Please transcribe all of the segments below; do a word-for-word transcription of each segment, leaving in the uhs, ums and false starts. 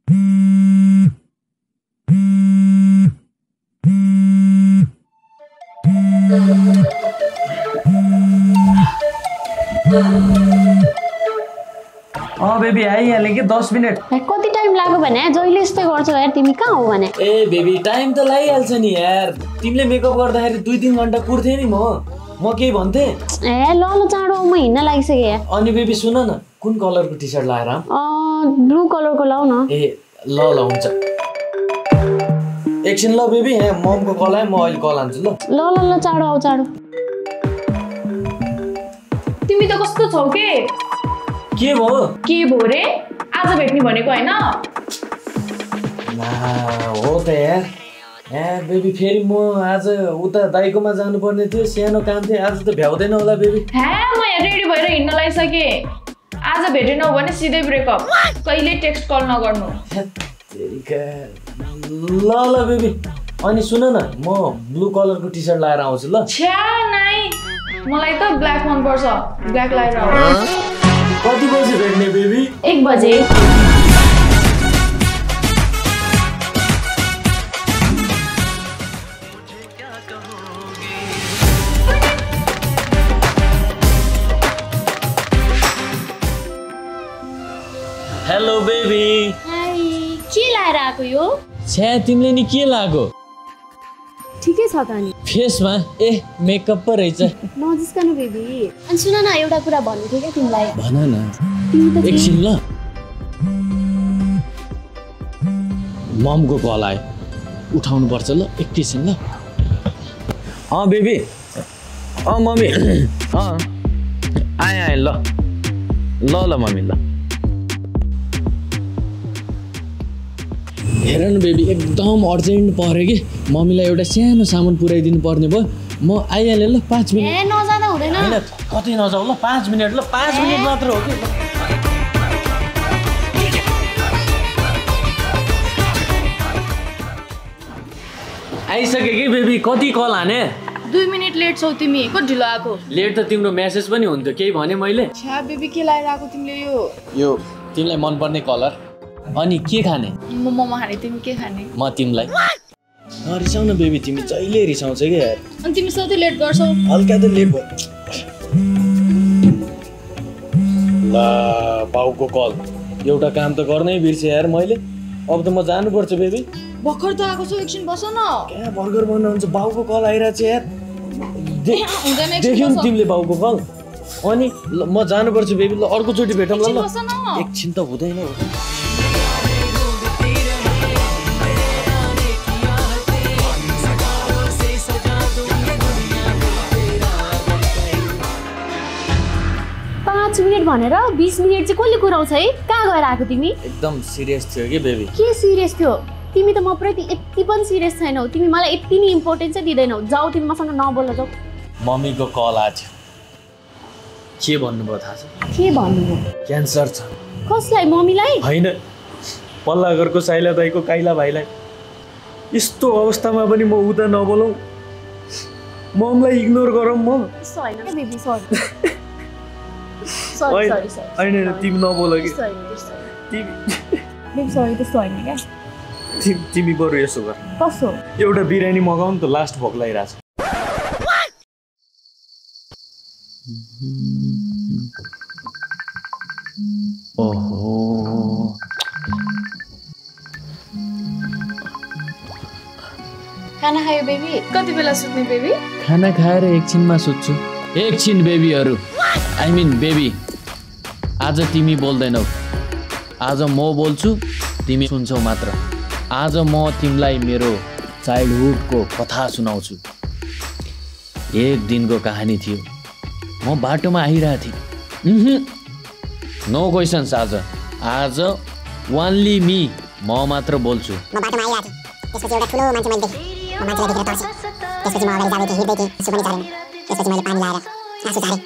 अँ बेबी आइहालेँ कि दस मिनट। कति टाइम लाग्यो भने जहिले यस्तै गर्छौ यार, तिमी कहाँ हो भने? ए बेबी टाइम त लागिहाल्छ नि यार, तिमीले मेकअप गर्दाखेरि दुई तिन घन्टा कुर्थे नि म म केही भन्थे? ए ल ल चाँडो म हिँड्न लागिसकेँ। अनि बेबी सुन न, कुन कलरको टी सर्ट लगाएर? ब्लू कलरको लाऊ न। ए ल ल हुन्छ। एकछिन ल बेबी, यहाँ ममको कल आयो, म अहिले कल हान्छु ल। ल ल ल चाँडो आऊ चाँडो। तिमी त कस्तो छौ के? के भयो? के भयो रे? आज भेट्ने भनेको हैन? ना हो त यार। ए बेबी फेरि म आज उता दाइकोमा जानुपर्ने थियो, सानो काम थियो, आज त भ्याउँदैन होला बेबी। हे म यहाँ रेडी भएर हिँड्न लागिसकेँ। आज भेटेनौ भने सिधै ब्रेकअप, कहिले टेक्स्ट कल नगर्नु। ल ल बेबी, अनि सुन न, म ब्लू कलरको टी सर्ट लगाएर आउँछु ल। छ्या नाइ, मलाई त ब्ल्याक मन पर्छ, ब्ल्याक लगाएर आऊ। कति बजे भेट्ने बेबी? एक बजे। Hello baby. हाय, के लाएर आएको यो? छ्या तिमीले नि के लाग्यो? ठिकै छ त नि। फेसमा ए मेकअप पो रहेछ। नजिस्कनु बेबी। अनि सुन न, एउटा कुरा भन्नु थियो क्या तिमीलाई। भन न। एकछिन ल, ममको कल आयो, उठाउनु पर्छ ल, एकछिन ल। अँ बेबी, अँ मम्मी, अँ आएँ आएँ ल ल ल मम्मी ल। हेर न बेबी, एकदम अर्जेन्ट पऱ्यो कि, मम्मीलाई एउटा सानो सामान पुऱ्याइदिनु पर्ने भयो। म आइहालेँ ल, पाँच मिनट। ए नजाँदा हुँदैन। होइन कतै नजाऊ ल, पाँच मिनट ल, पाँच मिनट मात्र हो कि। आइसक्यो कि बेबी, कति कल हाने? दुई मिनट लेट छौ तिमी, कति ढिलो आएको? लेट त तिम्रो मेसेज पनि हुन्थ्यो, केही भने मैले? छ्या बेबी, के लाएर आएको तिमीले यो? यो तिमीलाई मनपर्ने कलर। अनि के खाने? म मोमो खाने, तिमी के खाने? म तिमीलाई। नरिसाउ न बेबी, तिमी जहिले रिसाउँछ कि यार। अनि तिमी सधैँ लेट गर्छौ। हल्का त लेट भयो। ल बाउको कल, एउटा काम त गर्नै बिर्सेँ यार मैले। अब त म जानुपर्छ बेबी। भर्खर त आएको छु, एकछिन बस न। क्या बर्गर बनाउनुहुन्छ, बाउको कल आइरहेछ यार। हुँदैन, देख्यौ नि तिमीले बाउको कल? अनि ल म जानुपर्छ बेबी, ल अर्कोचोटि भेटौँ ल। एकछिन त हुँदैन हो। पाँच मिनट भनेर बीस मिनट चाहिँ कसले कुराउँछ है? कहाँ गएर आएको तिमी? एकदम सिरियस थियो कि बेबी। के सिरियस थियो? तिमी त म प्रति यति पनि सिरियस छैनौ, तिमी मलाई यति नै इम्पोर्टेन्स चाहिँ दिँदैनौ। जाऊ तिमी मसँग नबोल जाऊ। मम्मीको कल आएको थियो। के भन्नुभयो थाहा छ? के भन्नुभयो? क्यान्सर छ। कसलाई? मम्मीलाई? होइन, पल्लाघरको साइला दाइको काइला भाइलाई। यस्तो अवस्थामा पनि म उता नबोलौँ, ममलाई इग्नोर गरौँ म? यस्तो होइन बेबी, सरी। होइन होइन, तिमी नबोल कि। तिमी बेबी सरी, त्यस्तो होइन क्या। तिमी बरु यसो गर, कस्तो? एउटा बिरयानी मगाऊ नि त, लास्ट भोक लागिरहेछ। ओहो, खाना खायो बेबी? कति बेला सुत्ने बेबी? खाना खाएर एकछिनमा सुत्छु। एकछिन बेबीहरू, आई मिन बेबी, आज तिमी बोल्दैनौ, आज म बोल्छु, तिमी सुन्छौ मात्र। आज म तिमीलाई मेरो चाइल्डहुडको कथा सुनाउँछु। एक दिनको कहानी थियो, म बाटोमा आइरहेको थिएँ। No questions. आज आज ओन्ली मी, म मात्र बोल्छु। म बाटोमा आइरहेको थिएँ, त्यसपछि एउटा ठुलो मान्छे मैले देखेँ। म मान्छेलाई देखेर तर्सेँ, त्यसपछि म अगाडि जाँदै थिएँ, हिँड्दै थिएँ, आँसु पनि झरेन। त्यसपछि मैले पानी लाएर आँसु झारेँ।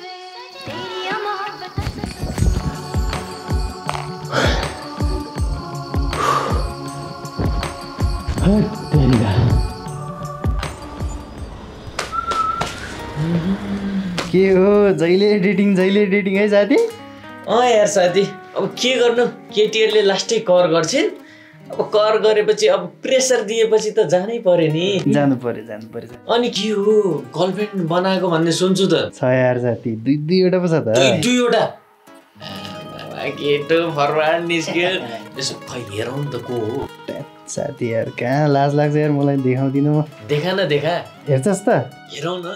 के हो, जहिले एडिटिङ जहिले एडिटिङ है साथी? अँ यार साथी, अब के गर्नु, केटीहरूले लास्टै कर गर्छन्, अब कर गरेपछि अब प्रेसर दिएपछि त जानै पर्यो नि जानु पर्यो जानु पर्यो अनि के हो गर्लफ्रेन्ड बनाएको भन्ने सुन्छु त छ यार साथी दुई दुईवटा पो छ त दुई दुईवटा केटो फरवार्ड निस्क्यो यसो खै हेरौँ नि त को हो साथी यार कहाँ लाज लाग्छ यार मलाई देखाउँदिनँ म देखा न देखा हेर्छस् त हेरौँ न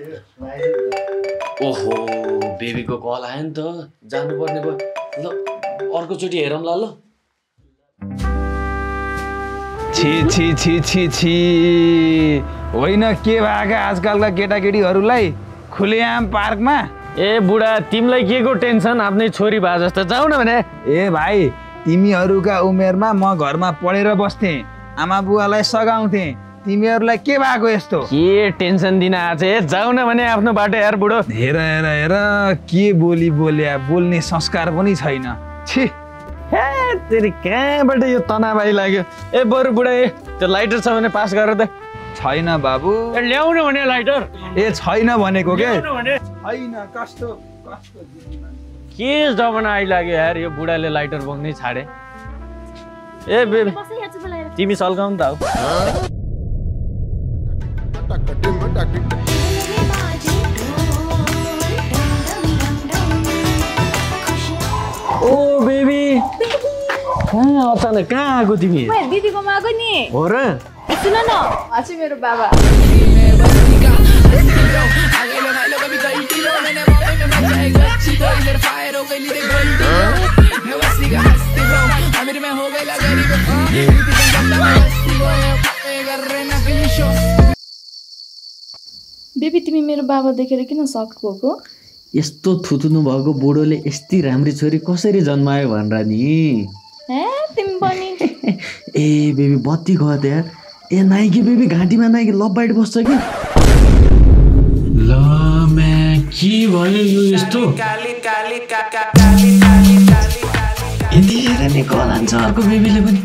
ओहो बेबीको कल आयो नि त जानुपर्ने भयो ल अर्कोचोटि हेरौँ ल ल छि छि छि छि छि होइन के भएको आजकलका केटाकेटीहरूलाई खुलेआम पार्कमा ए बुढा तिमीलाई के को टेन्सन आफ्नै छोरी भए जस्तो जाऊ न भने ए भाइ तिमीहरूका उमेरमा म घरमा पढेर बस्थेँ आमा बुवालाई सघाउँथेँ तिमीहरूलाई के भएको यस्तो के टेन्सन दिन आज जाऊ न भने आफ्नो बाटो यार बुढो हेर हेर हेर के बोली बोल्या बोल्ने संस्कार पनि छैन छि हे तेरि कहाँबाट यो तनाव आइलाग्यो ए बरु बुढा ए त्यो लाइटर छ भने पास गर त छैन बाबु ल्याउनु भने लाइटर ए छैन भनेको के भने छैन कस्तो कस्तो के जमाना आइलाग्यो यार यो बुढाले लाइटर बोक्नै छाडे ए बेबी तिमी सल्काउ नि त ओ बेबी कहाँ अचानक कहाँ आएको तिमी दिदीकोमा आएको नि हो र सुन न हजुर मेरो बाबा बेबी तिमी मेरो बाबा देखेर किन सक भएको यस्तो थुथुनु भएको बुढोले यति राम्री छोरी कसरी जन्मायो भनेर नि ए तिमी पनि ए बेबी बत्ती गयो त यार ए नाइकी बेबी घाँटीमा नाइकी लभ बाइट बस्छ कि ल म्या के भयो यो यस्तो यतिखेर नि कल हान्छ अर्को बेबीले पनि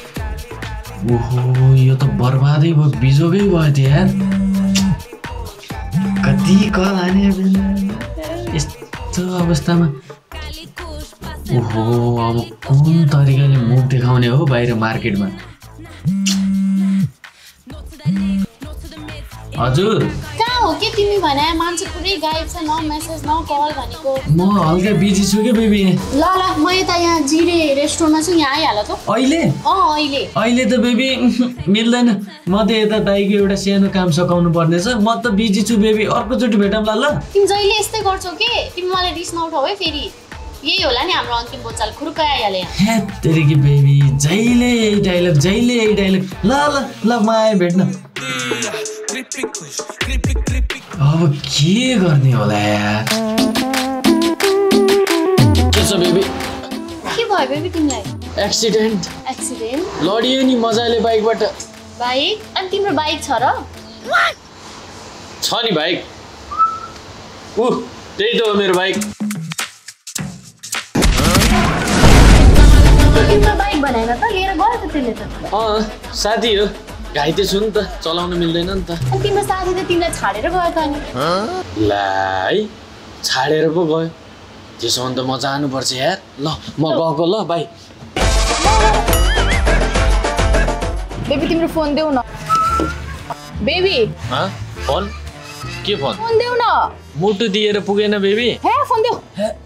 ओहो यो त बर्बादै भयो बिजोगै भयो त्यो यार कति कल हाने यस्तो अवस्थामा ओहो अब कुन तरिकाले मुख देखाउने हो बाहिर मार्केटमा हजुर कहाँ हो के तिमी भने मान्छे पुरै गायब छ न मेसेज न कल भनेको म हल्का बिजी छु के बेबी ल ल म यता यहाँ जिरे रेस्टुरेन्टमा छु यहाँ आइहाल त अहिले अँ अहिले अहिले त बेबी मिल्दैन म त यता दाइको एउटा सानो काम सकाउनु पर्नेछ म त बिजी छु बेबी अर्कोचोटि भेटौँला ल तिमी जहिले यस्तै गर्छौ के तिमी मलाई रिस नउठाऊ है फेरि यही होला नि हाम्रो अन्तिम बोलचाल खुरुक्कै आइहाल्यो यहाँ तेरी कि बेबी जहिले यही डायलग जहिले यही डायलग ल ल ल म आएँ भेट्न अब के गर्ने होला यार के छ बेबी के भयो बेबी तिमीलाई एक्सिडेन्ट एक्सिडेन्ट लडियो नि मजाले बाइकबाट बाइक अनि तिम्रो बाइक छ र छ नि बाइक ऊ त्यही त हो मेरो बाइक तिम्रो बाइक बनाएन त लिएर गयो त त्यसले त अँ साथी हो घाइते छु नि त चलाउन मिल्दैन नि त अनि तिम्रो साथी त तिमीलाई छाडेर गयो त अनि ला है छाडेर पो गयो त्यसो भने त म जानुपर्छ यार ल म गएको ल बाई बेबी तिम्रो फोन देऊ न बेबी फोन के फोन फोन देऊ न मुटु दिएर पुगेन बेबी हे फोन देऊ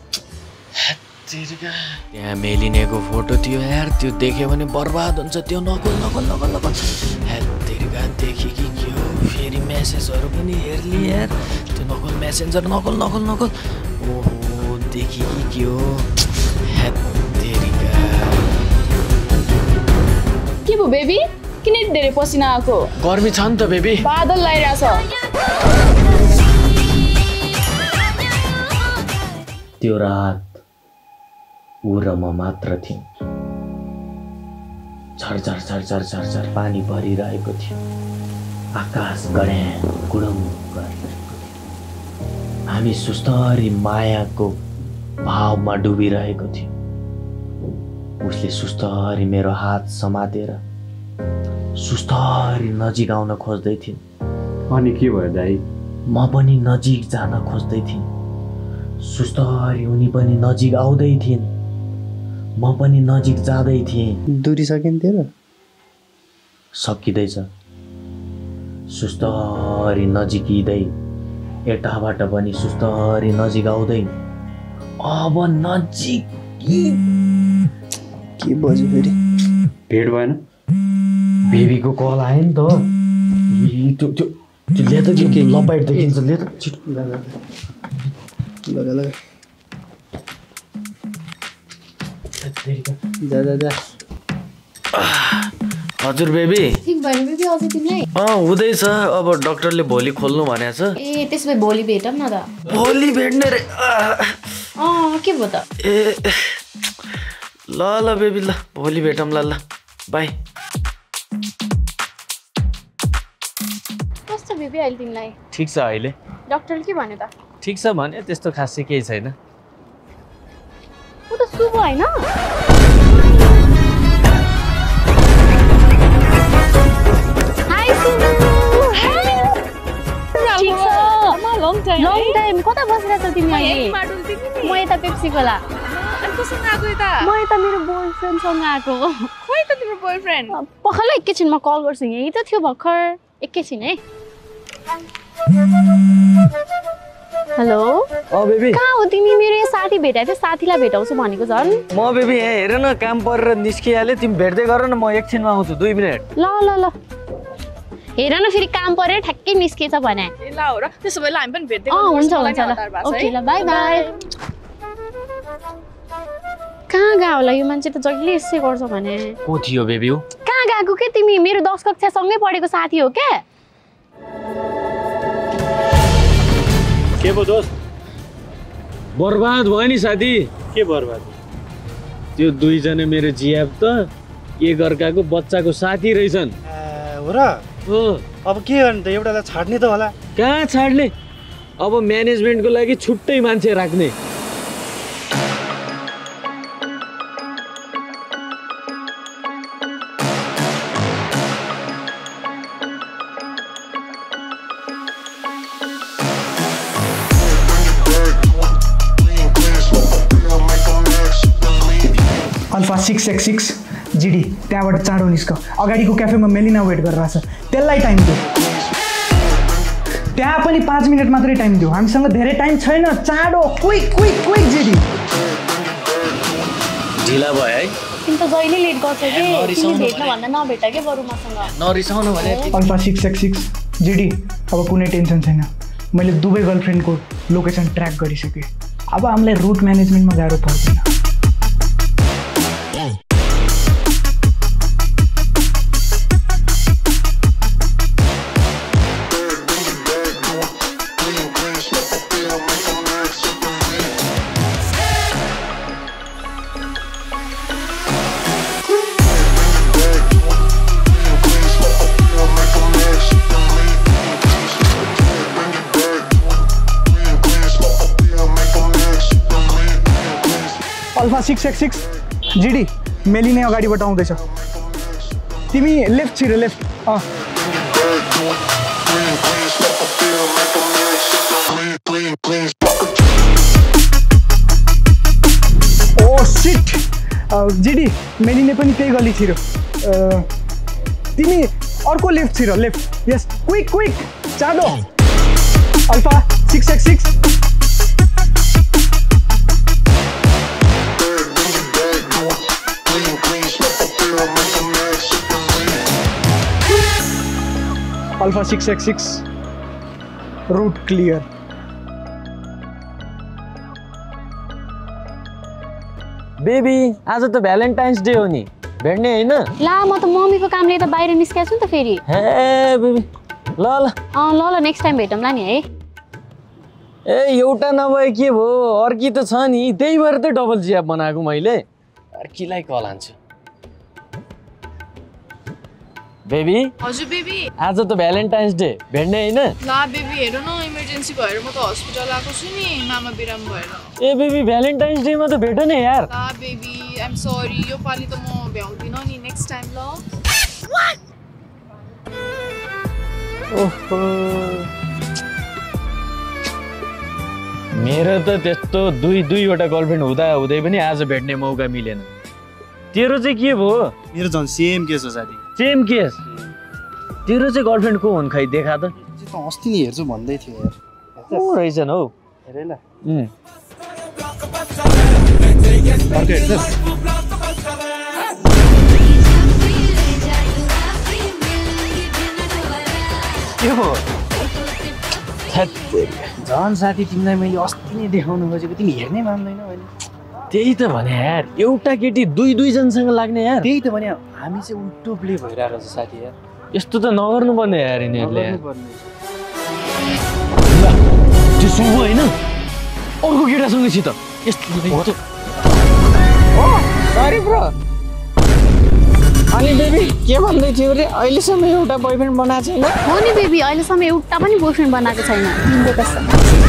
त्यहाँ मेलिनेको फोटो थियो यार त्यो देख्यो भने बर्बाद हुन्छ त्यो नकल नकल नकल नकल हेत्तेरिका देखेँ कि के हो फेरि मेसेजहरू पनि हेर्ली यार त्यो नकल मेसेन्जर नकल नकल नकल ओहो देखेँ कि के हो हेत्तेरिका के भयो बेबी किन धेरै पसिना आएको गर्मी छ नि त बेबी बादल लागिरहेछ त्यो रात ऊ र म मात्र थियौँ झरझर झरझर झरझर पानी परिरहेको थियो आकाश गड्याङ गुडुङ गरिरहेको थियो हामी सुस्तरी मायाको भावमा डुबिरहेको थियो उसले सुस्तरी मेरो हात समातेर सुस्तरी नजिक आउन खोज्दै थिइन् अनि के भयो दाइ म पनि नजिक जान खोज्दै थिएँ सुस्तरी उनी पनि नजिक आउँदै थिइन् म पनि नजिक जाँदै थिएँ। दुरी सकिन्थ्यो र सकिँदैछ। सुस्तरी नजिकिँदै यताबाट पनि सुस्तरी नजिक आउँदै अब नजिक के बज्यो फेरि? भेट भएन? बेबीको कल आयो नि त। ई, त्यो त्यो त्यो ले त के लबाइट देखिन्छ। ले त छिटो लगा लगा जा जा जा। हजुर बेबी। ठिक भयो बेबी अझै तिमीलाई? अँ हुँदैछ। अब डक्टरले भोलि खोल्नु भनेको छ। ए त्यसो भए भोलि भेटौँ न त। भोलि भेट्ने रे। अँ के भयो त? ए ल ल बेबी ल भोलि भेटौँ ल ल बाई। कस्तो बेबी अहिले तिमीलाई? ठिक छ अहिले। डक्टरले के भन्यो त? ठिक छ भने त्यस्तो खासै केही छैन। ऊ त शुभ होइन? हाई शुभ। ठिक छ। लङ टाइम लङ टाइम कता बसिरहेछौ तिमी अहिले? म यता पेप्सी खोला। अनि कोसँग आएको यता? म यता मेरो बोयफ्रेन्डसँग आएको। खोइ त तिम्रो बोयफ्रेन्ड? पखलै एकैछिन म कल गर्छु। यही त थियो भर्खर। एकैछिन है। हेलो अँ बेबी। कहाँ हो तिमी? मेरो यहाँ साथी भेटाएको थियो, साथीलाई भेटाउँछु भनेको झन्। म बेबी यहाँ हेर न काम परेर निस्किहालेँ। तिमी भेट्दै गर न, म एकछिनमा आउँछु दुई मिनट। ल ल ल हेर न फेरि काम परेर ठ्याक्कै निस्केछ भने। ए ल हो र त्यसो भए ल हामी पनि भेट्दै अँ हुन्छ हुन्छ ल। ओके ल बाई बाई। कहाँ गयो होला यो मान्छे त? जहिले यसै गर्छ भने। को थियो बेबी? हो कहाँ गएको के तिमी? मेरो दस कक्षा सँगै पढेको साथी हो क्या? के भयो दोस्त? बर्बाद भयो नि साथी। के बर्बाद? त्यो दुईजना मेरो जियाब त एक अर्काको बच्चाको साथी रहेछन्। हो र? हो। अब के गर्ने त? एउटालाई छाड्ने त होला। कहाँ छाड्ने? अब म्यानेजमेन्टको लागि छुट्टै मान्छे राख्ने। Alpha six X six GD त्यहाँबाट चाँडो निस्क। अगाडिको क्याफेमा मेलिना वेट गरिरहेछ, त्यसलाई टाइम दियो। त्यहाँ पनि पाँच मिनट मात्रै टाइम दियो, हामीसँग धेरै टाइम छैन। चाँडो क्विक क्विक क्विक जिडी। ढिला भयो है? तिमी त जहिले लेट गर्छौ के? तिमी भेट्न भन्दा नभेट के बरु मसँग। नरिसाउनु भने। Alpha six X six GD अब कुनै टेन्सन छैन। मैले दुवै गर्लफ्रेन्डको लोकेसन ट्र्याक गरिसकेँ। अब हामीलाई रुट म्यानेजमेन्टमा गाह्रो पर्दैन। Alpha six X six GD मेलिने अगाडिबाट आउँदैछ। तिमी लेफ्ट छिर लेफ्ट। अँ ओ सिट। जिडी मेलिने पनि त्यही गली छिर। तिमी अर्को लेफ्ट छिर लेफ्ट। यस क्विक क्विक चाँडो। Alpha six X six alpha six X six route clear. Baby आज त भ्यालेन्टाइन्स डे हो नि, भेट्ने होइन? ला म त मम्मीको कामले त बाहिर निस्केको छु नि त फेरि। हे बेबी ल ल अँ ल ल नेक्स्ट टाइम भेटौँला नि है। ए एउटा नभए के भयो, अर्की त छ नि, त्यही भएर त डबल जियाब बनाएको मैले। अर्कीलाई कल हान्छु। बेबी हजुर बेबी आज त भ्यालेन्टाइन्स डे, भेट्ने होइन? ला बेबी हेर न इमर्जेन्सी भएर म त हस्पिटल आएको छु नि मामा बिराम भएर। ए बेबी भ्यालेन्टाइन्स डेमा त भेट नि यार। ला बेबी आइ एम सरी, यो पालि त म भ्याउँदिनँ नि, नेक्स्ट टाइम ल। ओहो मेरो त त्यस्तो दुई दुईवटा गर्लफ्रेन्ड हुँदा हुँदै पनि आज भेट्ने मौका मिलेन। तेरो चाहिँ के भयो? मेरो झन् सेम केस हो साथी। Same case? तेरो चाहिँ गर्लफ्रेन्ड को हुन् खै देखा त? अस्ति नि हेर्छु भन्दै थियो यार। को रहेछन् हौ? हेरे ल। उम् अर्को हेर्छ? के हो? झन् साथी तिमीलाई मैले अस्ति नै देखाउनु खोजेको तिमी हेर्नै मान्दैनौ अहिले। त्यही त भने यार, एउटा केटी दुई दुईजनासँग लाग्ने यार। त्यही त भने हामी चाहिँ उल्टो प्ले भइरहेको छ साथी यार। यस्तो त नगर्नु पर्ने यार यिनीहरूले। नगर्नुपर्ने। त्यो शुभ होइन अर्को केटासँग छ त यस्तो। Sorry bro. अनि बेबी के भन्दै थियो रे? अहिलेसम्म एउटा बोयफ्रेन्ड बनाएको छैन? हो नि बेबी, अहिलेसम्म एउटा पनि बोयफ्रेन्ड बनाएको छैन।